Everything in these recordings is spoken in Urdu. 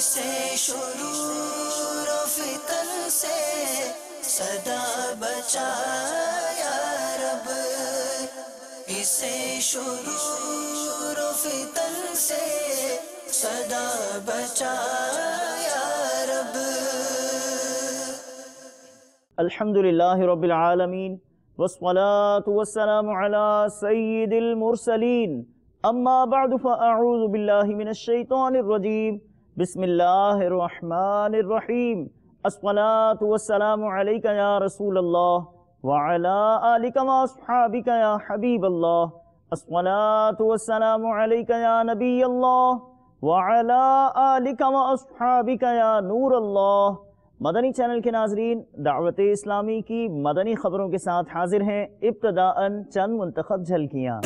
اسے شرور و فتن سے صدا بچا یا رب، اسے شرور و فتن سے صدا بچا یا رب۔ الحمدللہ رب العالمین والصلاة والسلام علی سید المرسلین، اما بعد فاعوذ باللہ من الشیطان الرجیم، بسم اللہ الرحمن الرحیم۔ الصلاة والسلام علیک یا رسول اللہ وعلی آلک واصحابک یا حبیب اللہ، الصلاة والسلام علیک یا نبی اللہ وعلی آلک واصحابک یا نور اللہ۔ مدنی چینل کے ناظرین، دعوت اسلامی کی مدنی خبروں کے ساتھ حاضر ہیں۔ ابتداءً چند منتخب جھلکیاں۔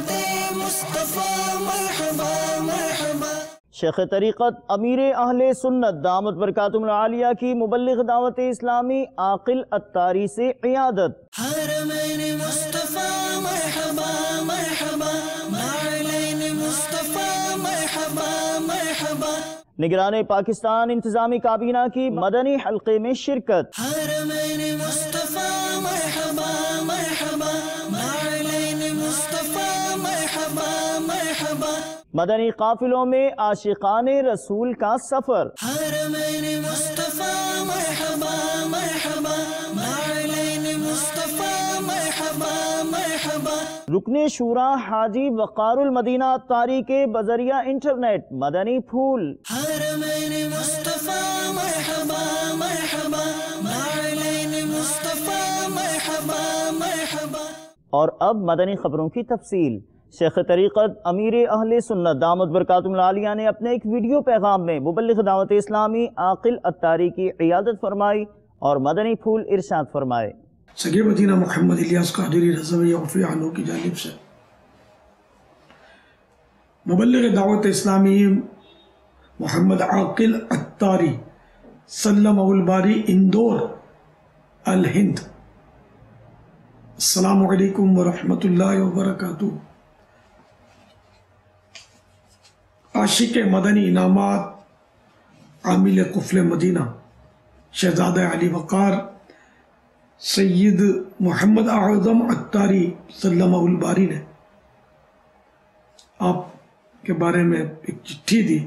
شیخ طریقت امیر اہل سنت دامت برکاتہم العالیہ کی مبلغ دعوت اسلامی عاقل اتاری سے عیادت۔ حرمین مصطفیٰ مرحبا مرحبا، نعلین مصطفیٰ مرحبا مرحبا۔ نگران پاکستان انتظامی کابینہ کی مدنی حلقے میں شرکت۔ حرمین مصطفیٰ مرحبا مرحبا، نعلین مصطفیٰ مرحبا مرحبا۔ مدنی قافلوں میں عاشقان رسول کا سفر۔ حرمین مصطفیٰ مرحبا مرحبا، نعلین مصطفیٰ مرحبا مرحبا۔ رکن شورا حاجی وقار المدینہ اتاری کے بذریعہ انٹرنیٹ مدنی پھول۔ حرمین مصطفیٰ مرحبا مرحبا، نعلین مصطفیٰ مرحبا مرحبا۔ اور اب مدنی خبروں کی تفصیل۔ شیخ طریقت امیر اہل سنت دامت برکاتہم العالیہ نے اپنے ایک ویڈیو پیغام میں مبلغ دعوت اسلامی عاقل اتاری کی عیادت فرمائی اور مدنی پھول ارشاد فرمائے۔ سگے مدینہ محمد الیاس قادری رضوی عفی عنہ کی جانب سے مبلغ دعوت اسلامی محمد عاقل اتاری سلمہ الباری اندور الہند، السلام علیکم ورحمۃ اللہ وبرکاتہ۔ عاشق مدنی انعامات عامل قفل مدینہ شہزادہ علی وقار سید محمد اعظم اتاری سلمہ الباری نے آپ کے بارے میں ایک چٹھی دی،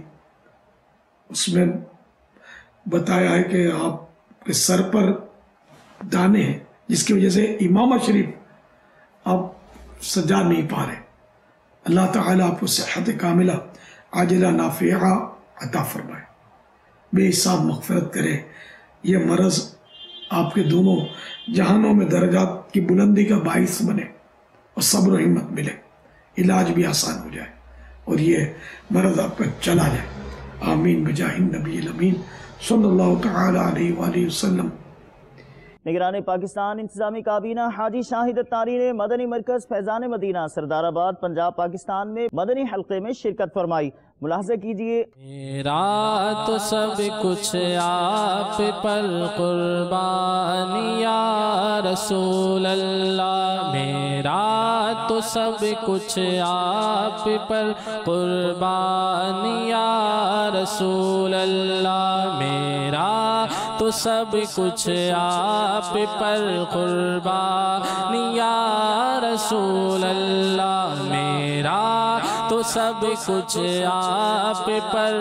اس میں بتایا ہے کہ آپ کے سر پر دانے ہیں جس کی وجہ سے امامہ شریف آپ سجا نہیں پا رہے۔ اللہ تعالیٰ آپ کو صحت کاملہ عاجلہ نافعہ عطا فرمائے، بے حساب مغفرت کرے، یہ مرض آپ کے دونوں جہانوں میں درجات کی بلندی کا باعث بنے اور صبر و ہمت ملے، علاج بھی آسان ہو جائے اور یہ مرض آپ کا چلا جائے، آمین بجاہ النبی الامین صلی اللہ تعالی علیہ وآلہ وسلم۔ نگران پاکستان انتظامی کابینہ حاجی شاہد اتاری نے مدنی مرکز فیضان مدینہ سردار آباد پنجاب پاکستان میں مدنی حلقے میں شرکت فرمائی۔ ملاحظہ کیجئے۔ میرا تو سب کچھ آپ پر قربان یا رسول اللہ، میرا تو سب کچھ آپ پر قربان یا رسول اللہ، میرا تو سب کچھ آپ پر قربان یا رسول اللہ، میرا تو سب کچھ آپ پر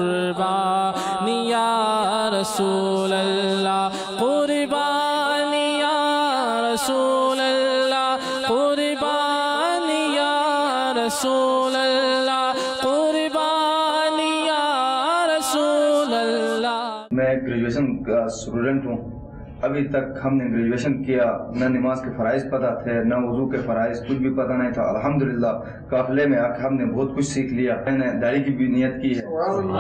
قربان یا رسول اللہ، قربان یا رسول اللہ، قربان یا رسول اللہ، قربان یا رسول اللہ۔ میں گریجویشن کا اسٹوڈنٹ ہوں، ابھی تک ہم نے گریجویشن کیا، نہ نماز کے فرائض پتہ تھے، نہ وضو کے فرائض، کچھ بھی پتہ نہیں تھا۔ الحمدللہ قافلے میں آ کے ہم نے بہت کچھ سیکھ لیا۔ میں نے داڑھی کی بھی نیت کی ہے،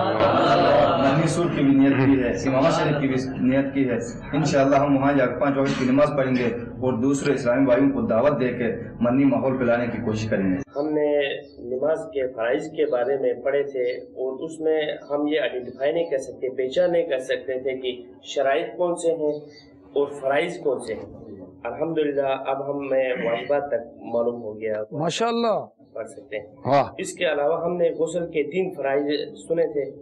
مدنی سور کی بھی نیت کی ہے، امامہ شریف کی بھی نیت کی ہے۔ انشاءاللہ ہم وہاں جا کے 5 وقت کی نماز پڑھیں گے اور دوسرے اسلامی بھائیوں کو دعوت دے کے مدنی ماحول پلانے کی کوشش کریں گے۔ ہم نے نماز کے فرائض کے بارے میں پڑھے تھے اور اس میں ہم یہ آئیڈینٹیفائی نہیں کر سکتے، پہچان نہیں کر سکتے تھے کہ شرائط کون سے ہیں اور فرائض کون سے ہیں۔ الحمدللہ اب ہمیں واجبات تک معلوم ہو گیا، ماشاءاللہ پڑھ سکتے ہیں۔ اس کے علاوہ ہم نے غسل کے 3 فرائض سنے تھے،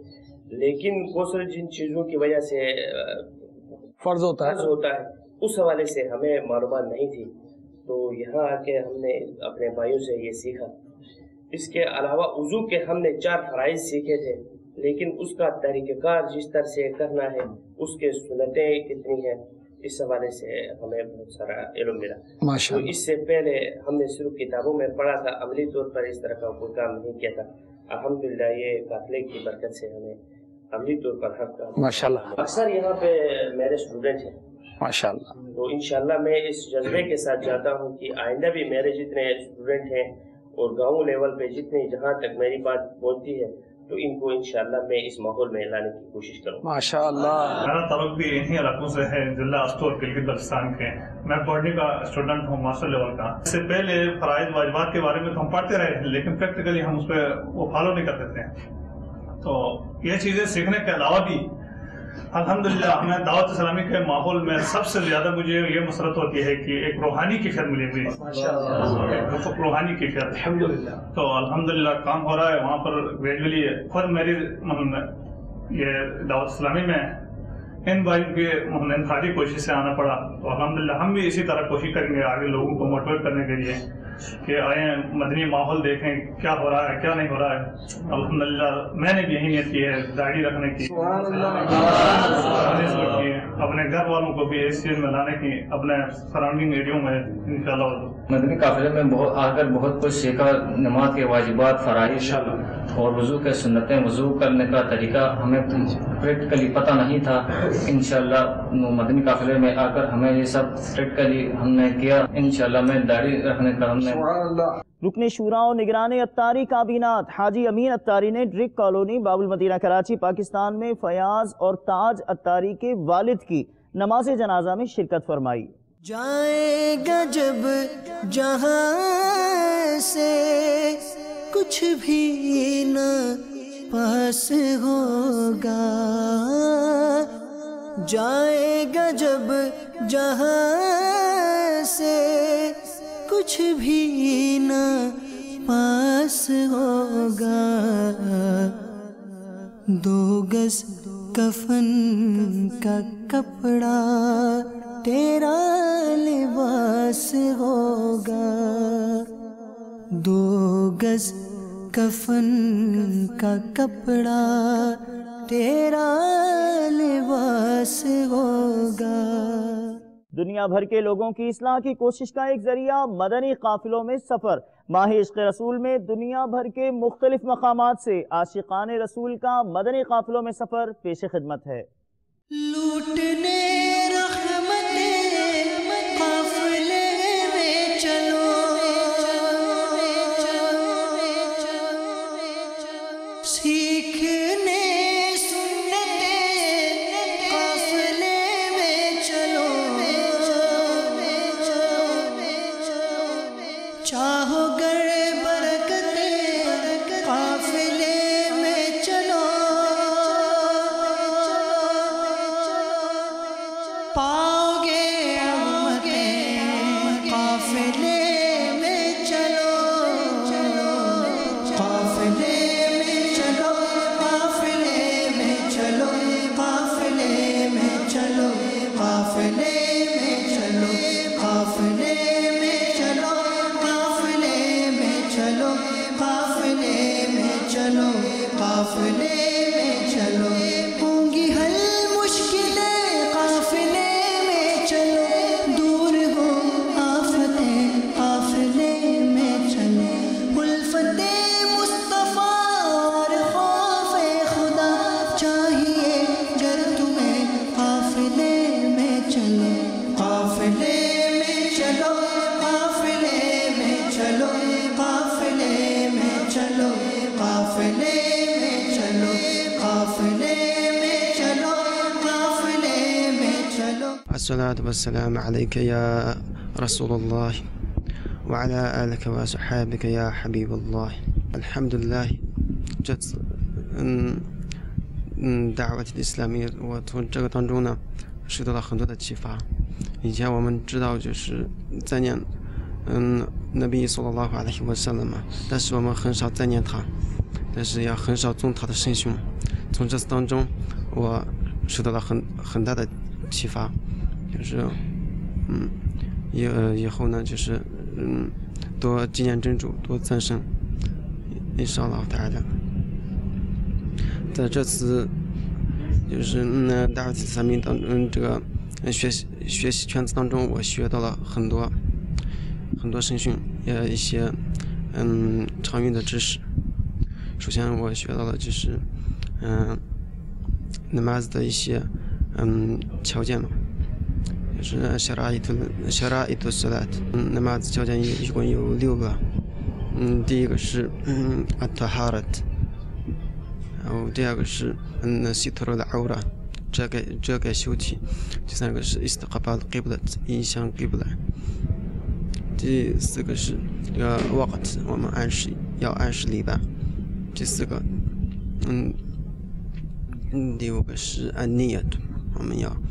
लेकिन बहुत जिन चीज़ों की वजह से फर्ज होता है उस हवाले से हमें मालूमात नहीं थी, तो यहाँ आके हमने अपने भाइयों से ये सीखा। इसके अलावा वज़ू के हमने 4 फ़राइज़ सीखे थे, लेकिन उसका तरीक़ाकार जिस तरह से करना है, उसके सुन्नतें कितनी हैं, इस हवाले से हमें बहुत सारा इल्म मिला। तो इससे पहले हमने सिर्फ किताबों में पढ़ा था, अमली तौर पर इस तरह का कोई काम नहीं किया था। अल्हम्दुलिल्लाह ये काफ़िले की बरकत से हमें अमली तौर पर हक माशाल्लाह। अक्सर यहाँ पे मेरे स्टूडेंट हैं माशाल्लाह। तो इंशाल्लाह मैं इस जज्बे के साथ चाहता हूँ कि आइंदा भी मेरे जितने स्टूडेंट हैं और गांव लेवल पे जितने जहाँ तक मेरी बात पहुँचती है, तो इनको इंशाल्लाह मैं इस माहौल में लाने की कोशिश करूँगा। माशाल्लाह। मेरा ताल्लुक भी इन्हीं इलाकों से है, जिला अस्टोर गिलगित बल्तिस्तान के। मैं बॉडी का स्टूडेंट हूँ, मास्टर लेवल का। इससे पहले फराइज वाजिबात के बारे में तो हम पढ़ते रहे, लेकिन प्रैक्टिकली हम उस पर वो फॉलो नहीं करते थे। तो ये चीजें सीखने के अलावा भी अल्हम्दुलिल्लाह हमें दावत इस्लामी के माहौल में सबसे ज्यादा मुझे ये मसरत होती है कि एक रूहानी कैफियत मिली हुई, रूहानी कैफियत अल्हम्दुलिल्लाह। तो अल्हम्दुलिल्लाह काम हो रहा है वहाँ पर ग्रेजुअली। खुद मेरी ये दावत इस्लामी में इन भाइयों की इनफरादी कोशिश से आना पड़ा, तो अल्हम्दुलिल्लाह हम भी इसी तरह कोशिश करेंगे आगे लोगों को मोटिवेट करने के लिए कि आए मदनी माहौल देखें क्या हो रहा है क्या नहीं हो रहा है। अल्हम्दुलिल्लाह मैंने भी यही नियत की है दाढ़ी रखने की, अपने घर वालों को भी इस चीज में लाने की, अपने सराउंडिंग एरिया में इंशाल्लाह। मदनी काफिले में आकर बहुत कुछ सीखा, नमाज के वाजिबात, फराइज और वजू के सुन्नतें, वजू करने का तरीका हमें प्रैक्टिकली पता नहीं था। इंशाल्लाह मदनी काफिले में आकर हमें ये सब प्रैक्टिकली हमने किया। इंशाल्लाह मैं दाढ़ी रखने का हमने रुकने शूरा और निगरान अत्तारी काबीनात हाजी अमीन अत्तारी ने ड्रिक कॉलोनी बाबुल मदीना कराची पाकिस्तान में फयाज और ताज अत्तारी के वालिद की नमाज जनाजा में शिरकत फरमाई। जाएगा जब जहां से कुछ भी न पास होगा, जाएगा जब जहां से कुछ भी न पास होगा, 2 गज कफन का कपड़ा तेरा लिबास होगा, 2 गज कफन का कपड़ा तेरा लिबास होगा। दुनिया भर के लोगों की इस्लाह की कोशिश का एक जरिया मदनी काफिलों में सफर। माह इश्क़ रसूल में दुनिया भर के मुख्तलिफ मकामात से आशिकान रसूल का मदनी काफिलों में सफर पेश खिदमत है। लूटने काफिले में चलो, सीखने सुन्नते काफिले में चलो, चाहो गर बरकते काफिले में चलो, पाओगे उम्मते काफिले में चलो, काफिले में चलो, काफिले में चलो, काफिले में चलो, काफिले में चलो, काफिले में चलो, काफिले में चलो, काफिले में चलो, काफिले में चलो, होंगी हल मुश्किलें काफिले में चलो, दूर हो आफतें काफिले में चलो, उल्फते मुस्तफा और खौफे खुदा चाहिए गर तुम्हें काफिले में चलो, काफिले में चलो, काफिले में चलो, काफिले में चलो, काफिले में चलो, काफिले में चलो, काफिले में चलो। अस्सलातु वस्सलामु अलैका या रसूलल्लाह व अला आलिका व असहाबिका या हबीबल्लाह। अल्हम्दुलिल्लाह دعوة الإسلامية我从这个当中呢受到了很多的启发。以前我们知道就是在念Nabi sallallahu alaihi wasallam嘛，但是我们很少在念他，但是也很少宗他的圣训。 从这次当中我受到了很大的启发，就是以后呢就是多纪念真主，多赞声，Inshallah ta'ala。在这次就是大学3名当中这个学习圈子当中，我学到了很多圣训，也一些常用的知识。首先我学到了就是namaz 的一些条件嘛，就是 shara'itu salat namaz 条件一共有6个。第一个是at-taharat， 然后第二个是sitrul awra， 遮盖羞体，第三个是 istiqbal qiblat， 迎向 qibla， 第四个是waqt， 我们要按时礼拜，第四个第五个是niyat， 我们要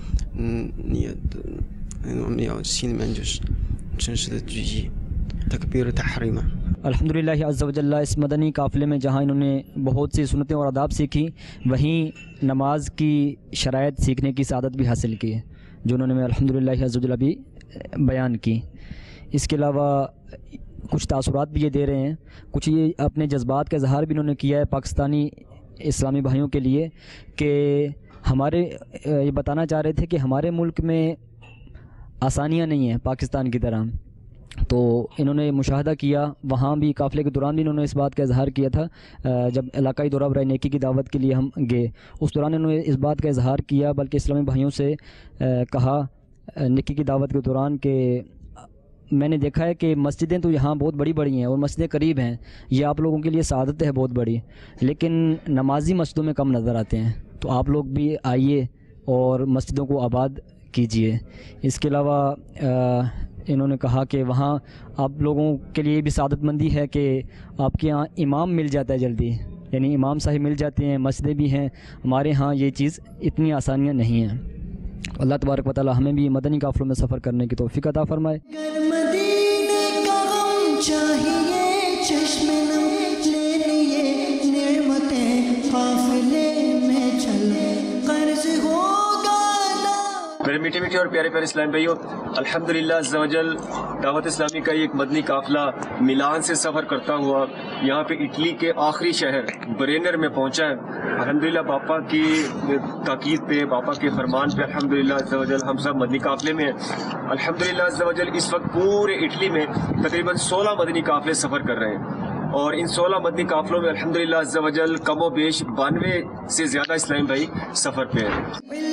我们要心里面就是真实的举意takbir tahrima。 अल्हम्दुलिल्लाह अज़्ज़ा व जल्ला इस मदनी काफ़िले में जहाँ इन्होंने बहुत सी सुन्नतें और आदाब सीखी, वहीं नमाज की शराइत सीखने की सआदत भी हासिल की है, जो उन्होंने अल्हम्दुलिल्लाह अज़्ज़ा व जल्ला भी बयान की। इसके अलावा कुछ तासुरात भी ये दे रहे हैं, कुछ ये अपने जज्बात का इजहार भी इन्होंने किया है पाकिस्तानी इस्लामी भाइयों के लिए कि हमारे ये बताना चाह रहे थे कि हमारे मुल्क में आसानियाँ नहीं हैं पाकिस्तान की तरह। तो इन्होंने मुशाहदा किया, वहाँ भी काफ़िले के दौरान भी इन्होंने इस बात का इजहार किया था। जब इलाकाई दौरा बराए नेकी की दावत के लिए हम गए, उस दौरान इन्होंने इस बात का इजहार किया, बल्कि इस्लामी भाइयों से कहा नेकी की दावत के दौरान कि मैंने देखा है कि मस्जिदें तो यहाँ बहुत बड़ी बड़ी हैं और मस्जिदें करीब हैं, ये आप लोगों के लिए सआदत है बहुत बड़ी, लेकिन नमाजी मस्जिदों में कम नज़र आते हैं। तो आप लोग भी आइए और मस्जिदों को आबाद कीजिए। इसके अलावा इन्होंने कहा कि वहाँ आप लोगों के लिए भी सआदतमंदी है कि आपके यहाँ इमाम मिल जाता है जल्दी, यानी इमाम साहिब मिल जाते हैं, मस्जिदें भी हैं। हमारे यहाँ ये चीज़ इतनी आसानियाँ नहीं हैं। अल्लाह तबारक व तआला हमें भी मदनी काफ़िलों में सफ़र करने की तौफीक अता फरमाए। मेरे मीठे मीठे और प्यारे प्यारे इस्लामी भाइयों, अल्हम्दुलिल्लाह अज़्ज़ा वजल दावत इस्लामी का एक मदनी काफ़िला मिलान से सफ़र करता हुआ यहाँ पे इटली के आखिरी शहर ब्रेनर में पहुँचा है। अल्हम्दुलिल्लाह बापा की ताकीद पे, बापा के फरमान पे अल्हम्दुलिल्लाह अज़्ज़ा वजल हम सब मदनी काफ़िले में हैं। अल्हम्दुलिल्लाह अज़्ज़ा वजल इस वक्त पूरे इटली में तकरीबन 16 मदनी काफ़िले सफ़र कर रहे हैं और इन 16 मदनी काफ़िलों में अल्हम्दुलिल्लाह अज़्ज़ा वजल कमो बेश 92 से ज़्यादा इस्लामी भाई सफ़र पे हैं।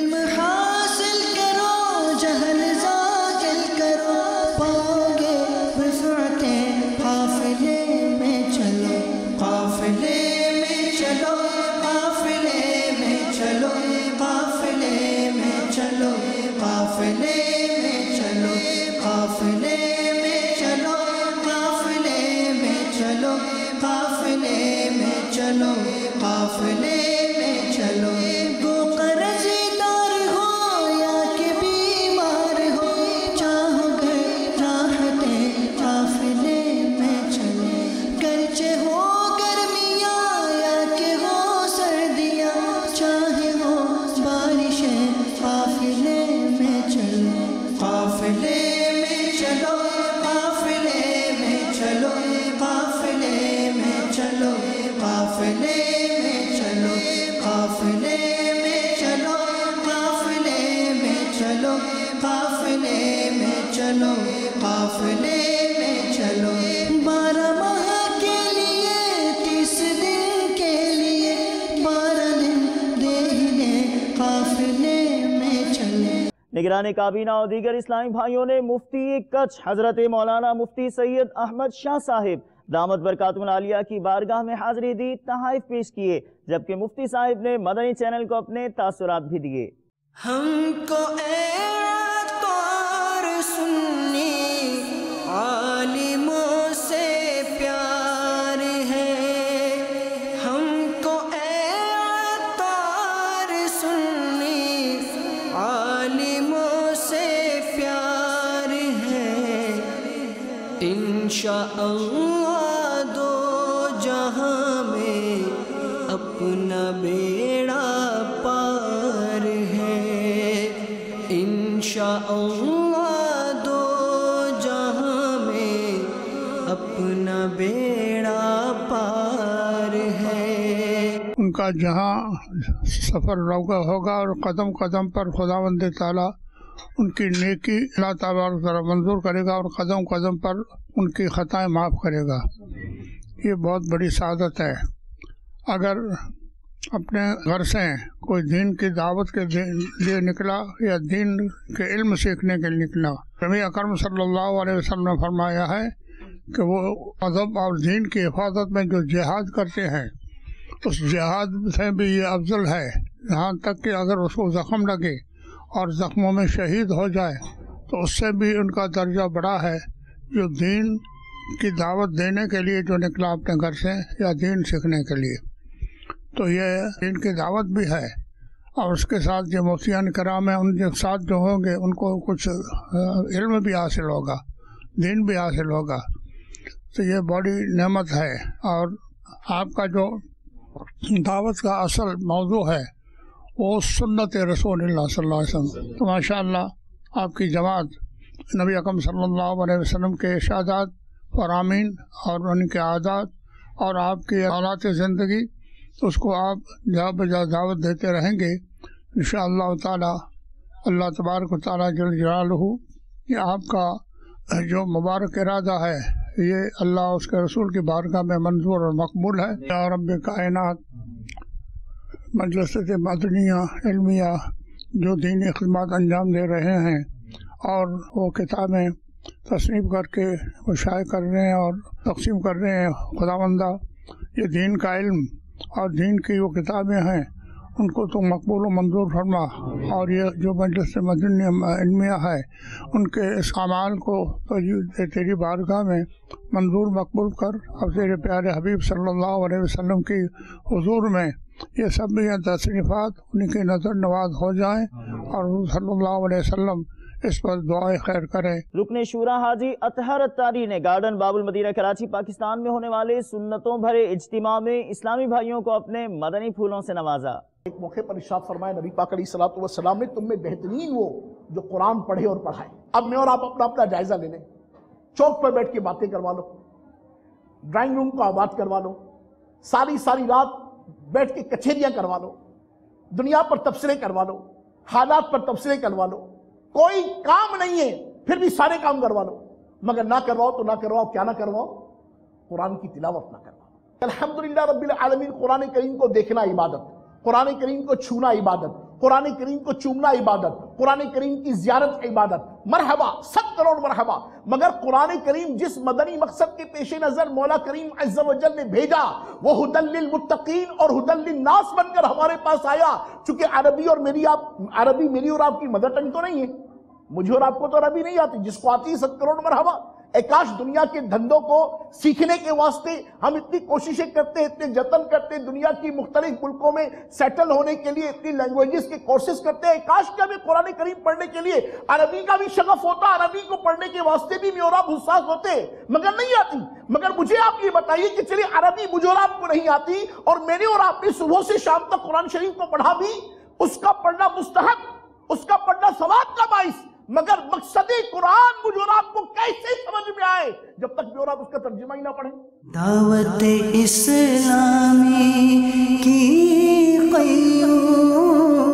जहल ज़ाकिल करो पाओगे रिफ़अतें, काफ़िले में चलो, काफ़िले में चलो, काफ़िले में चलो, काफ़िले में चलो, काफ़िले में चलो, काफ़िले में चलो, काफ़िले में चलो, काफ़िले में चलो, काफ़िले में चलो। वो कर्ज़दार हो या कि बीमार हो, चाहोगे राहतें काफ़िले में चलो। गर्चे हो गर्मियाँ या कि हो सर्दियाँ, चाहे हो बारिशें काफ़िले में चलो, काफ़िले में चलो, काफ़िले में चलो, काफ़िले में चलो, काफ़िले में चलो, काफ़िले में चलो, काफ़िले में चलो, काफ़िले में चलो, काफ़िले में चलो। 12 माह के लिए 30 दिन के लिए 12 दिन देने काफ़िले में चले। निगरान काबीना और दीगर इस्लामी भाइयों ने मुफ्ती कच्छ हजरत मौलाना मुफ्ती सैयद अहमद शाह साहिब दामत बरकातुहुल आलिया की बारगाह में हाज़िरी दी, तहाइफ पेश किए, जबकि मुफ्ती साहिब ने मदनी चैनल को अपने तासुरात भी दिए। हमको सुन्नी आलिमों से प्यार है, हमको सुन्नी आलिमों से प्यार है। इंशाअल्लाह दो जहां में اپنا بیڑا پار ہے، انشاءاللہ دو جہاں میں اپنا بیڑا پار ہے۔ ان کا جہاں سفر ہوگا اور قدم قدم پر خداوند تعالیٰ ان کی نیکی اللہ تعالیٰ منظور کرے گا اور قدم قدم پر ان کی خطائیں معاف کرے گا۔ یہ بہت بڑی سعادت ہے۔ اگر اپنے گھر سے کوئی دین کی دعوت کے لیے نکلا یا دین کے علم سیکھنے کے لیے نکلا، نبی اکرم صلی اللہ علیہ وسلم نے فرمایا ہے کہ وہ ادب اور دین کی حفاظت میں جو جہاد کرتے ہیں اس جہاد سے بھی یہ افضل ہے، یہاں تک کہ اگر اس کو زخم لگے اور زخموں میں شہید ہو جائے تو اس سے بھی ان کا درجہ بڑا ہے جو دین کی دعوت دینے کے لیے جو نکلا اپنے گھر سے یا دین سیکھنے کے لیے۔ تو یہ دین کی دعوت بھی ہے، اور اس کے ساتھ جو مفتیان کرام ہیں ان کے ساتھ جو ہوں گے ان کو کچھ علم بھی حاصل ہوگا، دین بھی حاصل ہوگا۔ تو یہ بڑی نعمت ہے۔ اور آپ کا جو دعوت کا اصل موضوع ہے وہ سنت رسول اللہ صلی اللہ علیہ وسلم، تو ماشاءاللہ آپ کی جماعت نبی اکرم صلی اللہ علیہ وسلم کے ارشادات، فرامین اور ان کے عادات اور آپ کی حالات زندگی، اس کو آپ جا بجا دعوت دیتے رہیں گے انشاءاللہ تعالی۔ اللہ تبارک و تعالی جل جلالہ یہ آپ کا جو مبارک ارادہ ہے یہ اللہ اس کے رسول کی بارگاہ میں منظور اور مقبول ہے۔ یا رب کائنات، مجلس مدنیہ علمیہ جو دینی خدمات انجام دے رہے ہیں اور وہ کتابیں تصنیف کر کے وہ شائع کر رہے ہیں اور تقسیم کر رہے ہیں، خداوندہ یہ دین کا علم اور دین کی وہ کتابیں ہیں ان کو تو مقبول و منظور فرما، اور یہ جو مجلس مدنی علمیہ ہے ان کے اس اعمال کو تیری بارگاہ میں منظور مقبول کر، اور تیرے پیارے حبیب صلی اللہ علیہ وسلم کی حضور میں یہ سب بھی تصنیفات ان کی نظر نواز ہو جائیں اور حضور صلی اللہ علیہ وسلم اس پر دعائے خیر کریں۔ رکن شورا حاجی اطہر اتاری نے گارڈن باب المدینہ کراچی پاکستان میں ہونے والے سنتوں بھرے اجتماع میں اسلامی بھائیوں کو اپنے مدنی پھولوں سے نوازا۔ ایک موقع پر ارشاد فرمایا نبی پاک علیہ الصلوۃ والسلام نے، تم میں بہترین وہ جو قرآن پڑھے اور پڑھائے۔ اب میں اور آپ اپنا اپنا جائزہ لے لیں، چوک پر بیٹھ کے باتیں کروا لو، ڈرائنگ روم کو آباد کروا لو، ساری رات بیٹھ کے کچہریاں کروا لو، دنیا پر تبصرے کروا لو، حالات پر تبصرے کروا لو، کوئی کام نہیں ہے پھر بھی سارے کام کروا لو، مگر نہ کرواؤ تو نہ کرواؤ، کیا نہ کرواؤ؟ قرآن کی تلاوت نہ کرواؤ۔ الحمدللہ رب العالمین، قرآن کریم کو دیکھنا عبادت، قرآن کریم کو چھونا عبادت، قرآن کریم کو چومنا عبادت، قرآن کریم کی زیارت عبادت، مرحبا 100 کروڑ مرحبا۔ مگر قرآن کریم جس مدنی مقصد کے پیش نظر مولا کریم عز و جل نے بھیجا وہ ہدی للمتقین اور ہدی للناس بن کر ہمارے پاس آیا۔ چونکہ عربی میری اور آپ کی مدر ٹنگ تو نہیں ہے، مجھے اور آپ کو تو عربی نہیں آتی، جس کو آتی ہے 100 کروڑ مرحبا۔ اے کاش دنیا کے دھندوں کو سیکھنے کے واسطے ہم اتنی کوششیں کرتے، اتنے جتن کرتے، دنیا کی مختلف ملکوں میں سیٹل ہونے کے لیے اتنی لینگویجز کے کورسز کرتے ہیں۔ کاش کہ ہمیں قرآن کریم پڑھنے کے لیے عربی کا بھی شغف ہوتا، عربی کو پڑھنے کے واسطے بھی میں اور آپ حساس ہوتے، مگر نہیں آتی۔ مگر مجھے آپ یہ بتائیے کہ چلیے عربی مجھے اور آپ کو نہیں آتی اور میں نے اور آپ نے صبح سے شام تک قرآن شریف کو پڑھا بھی، اس کا پڑھنا مستحب، اس کا پڑھنا ثواب کا باعث، مگر مقصد قرآن مجھے اور آپ کو کیسے سمجھ میں آئے جب تک میں اور آپ اس کا ترجمہ ہی نہ پڑھیں؟ دعوت اسلامی کی قیوم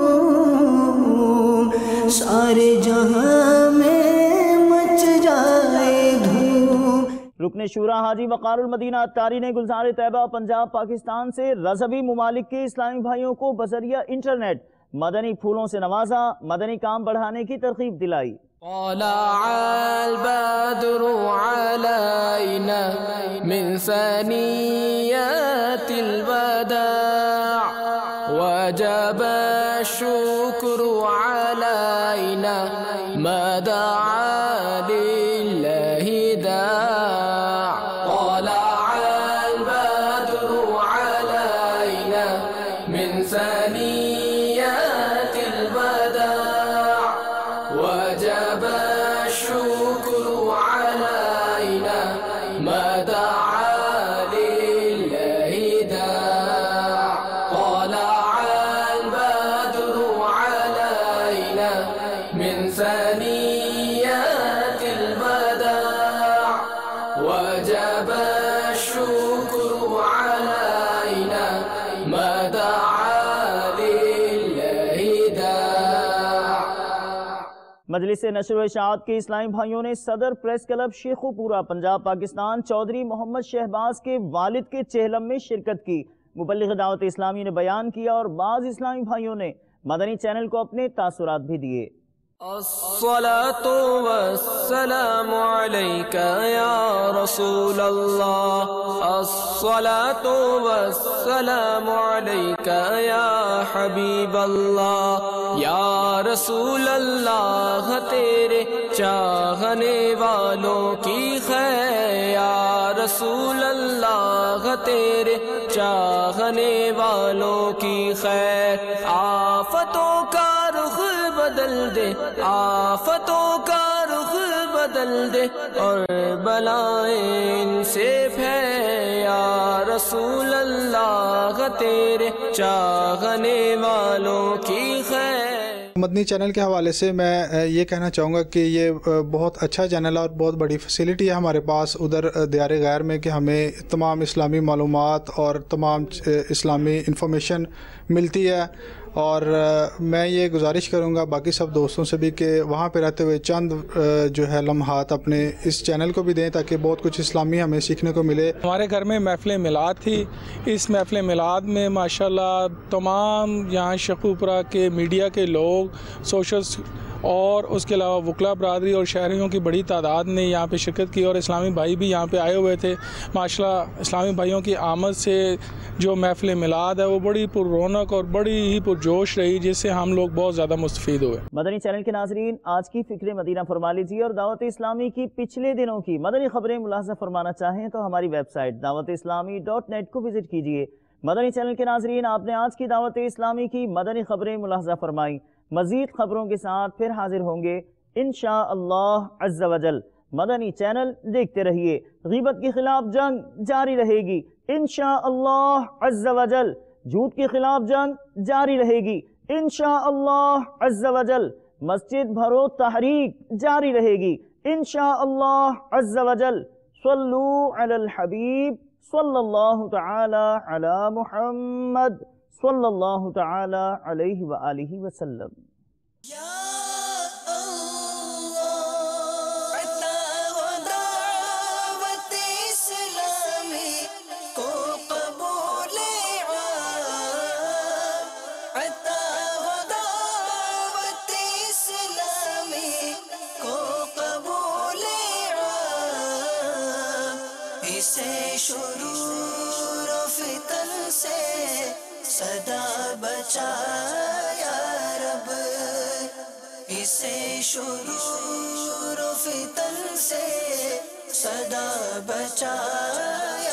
سارے جہاں میں مچ جائے دھوم۔ رکن شورا حاجی وقار المدینہ اتاری نے گلزار طیبہ پنجاب پاکستان سے رضوی ممالک کے اسلامی بھائیوں کو بذریعہ انٹرنیٹ مدنی پھولوں سے نوازا، مدنی کام بڑھانے کی ترغیب دلائی۔ طلع البدر علينا من ثنيات الوداع وجب الشكر علينا ما دعا لله داع طلع البدر علينا من ثنيات الوداع وجب الشكر علينا ما دعا لله داع الشكر علينا ما دعا لله داع. مجلس نشر و اشاعت کے اسلامی بھائیوں نے صدر پریس کلب شیخو پورہ پنجاب پاکستان چودھری محمد شہباز کے والد کے چہلم میں شرکت کی. مبلغ دعوت اسلامی نے بیان کیا اور بعض اسلامی بھائیوں نے مدنی چینل کو اپنے تاثرات بھی دیے. الصلاة والسلام عليك يا رسول الله الصلاة والسلام عليك يا حبيب الله يا رسول الله تیرے چاہنے والوں کی خیر یا رسول اللہ تیرے چاہنے والوں کی خیر. آفتوں کا رخ بدل دے آفتوں کا رخ بدل دے اور بلائیں ان سے پھیر یا رسول اللہ تیرے چاہنے والوں کی خیر. مدنی چینل کے حوالے سے میں یہ کہنا چاہوں گا کہ یہ بہت اچھا چینل ہے اور بہت بڑی فیسیلیٹی ہے ہمارے پاس ادھر دیار غیر میں کہ ہمیں تمام اسلامی معلومات اور تمام اسلامی انفارمیشن ملتی ہے. اور میں یہ گزارش کروں گا باقی سب دوستوں سے بھی کہ وہاں پہ رہتے ہوئے چند جو ہے لمحات اپنے اس چینل کو بھی دیں تاکہ بہت کچھ اسلامی ہمیں سیکھنے کو ملے. ہمارے گھر میں محفل میلاد تھی. اس محفل میلاد میں ماشاءاللہ تمام یہاں شیخوپورہ کے میڈیا کے لوگ سوشلز اور اس کے علاوہ وکلا برادری اور شہریوں کی بڑی تعداد نے یہاں پہ شرکت کی اور اسلامی بھائی بھی یہاں پہ آئے ہوئے تھے. ماشاءاللہ اسلامی بھائیوں کی آمد سے جو محفل میلاد ہے وہ بڑی پر رونق اور بڑی ہی پرجوش رہی جس سے ہم لوگ بہت زیادہ مستفید ہوئے. مدنی چینل کے ناظرین آج کی فکر مدینہ فرما لیجیے اور دعوت اسلامی کی پچھلے دنوں کی مدنی خبریں ملاحظہ فرمانا چاہیں تو ہماری ویب سائٹ dawat-islami.net کو وزٹ کیجیے. مدنی چینل کے ناظرین آپ نے آج کی دعوت اسلامی کی مدنی خبریں ملاحظہ فرمائیں. مزید خبروں کے ساتھ پھر حاضر ہوں گے انشاءاللہ عز و جل. مدنی چینل دیکھتے رہیے. غیبت کے خلاف جنگ جاری رہے گی انشاءاللہ عز و جل. جھوٹ کے خلاف جنگ جاری رہے گی انشاءاللہ عز و جل. مسجد بھرو تحریک جاری رہے گی انشاءاللہ عز و جل. صلو علی الحبیب صلی اللہ تعالی علی محمد صلی اللہ تعالی علیہ وآلہ وسلم. شرور و فتن سے صدا بچا یا رب. اسے شرور و فتن سے صدا بچا یا